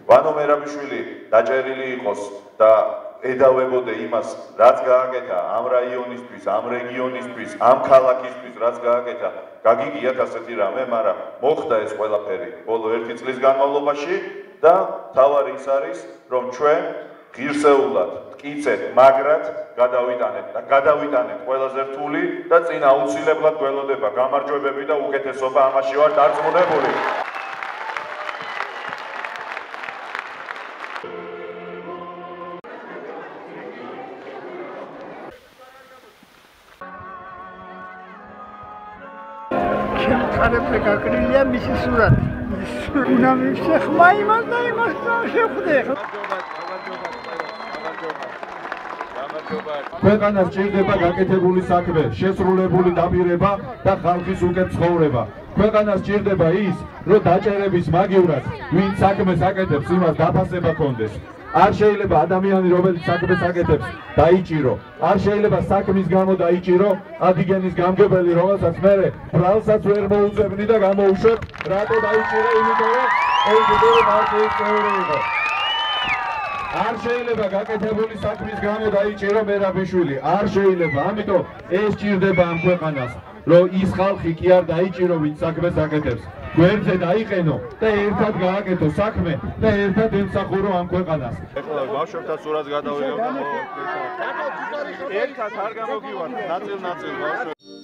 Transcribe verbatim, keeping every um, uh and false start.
ვანო მერაბიშვილი დაჭერილი იყოს და ედავებოდე იმას, რაც გააკეთა ამ რაიონისთვის, ამ რეგიონისთვის, ამ ქალაქისთვის, რაც გააკეთა, გაგიგიათ ასეთი რამე, მაგრამ მოხდა ეს ყველაფერი ბოლო ერთი წლის განმავლობაში და თავარი ის არის, რომ ჩვენ ღირსეულად, მტკიცედ, მაგრად გადავიტანეთ და გადავიტანეთ ყველაზე რთული და წინ აუცილებლად გველოდება გამარჯვებები და უკეთესობა, ამაში ვარ დარწმუნებული. Karepte kakrilia misi surat. Una misi khmai mas da imas shekhude. ქვეყანას ჭირდება გაკეთებული საქმე, შესრულებული დაპირება და ხალხის უკეთ ცხოვრება. ქვეყანას ჭირდება ის, რომ დაჭერების მაგივრად, ვინც საქმეს აკეთებს, იმას დაფასება კონდეს. არ შეიძლება ადამიანი, რომელიც საქმეს აკეთებს, დაიჭირო. არ შეიძლება საქმის გამო დაიჭირო ადიგენის გამგებელი, რომელსაც მერე ბრალსაც ვერ მოუძებნი და გამოუშვებ, რატო დაიჭირე, იმიტომ რომ ელჯბეტ პარტიის წევრი იყო. არ შეიძლება გაკეთებული საქმის გამო დაიჭირო მერაბიშვილი. არ შეიძლება, ამიტომ ეს ჭირდება ამ ქვეყანას, რომ ის ხალხი კი არ დაიჭირო, ვინც საქმეს აკეთებს. გვერდზე დაიყენო და ერთად გააკეთო საქმე და ერთად ემსახურო ამ ქვეყანას. ეხლა ბავშვებთან სურათს გადავიღებ და ერთად არ გამოგივართ, ნაწილ-ნაწილ ბავშვებს.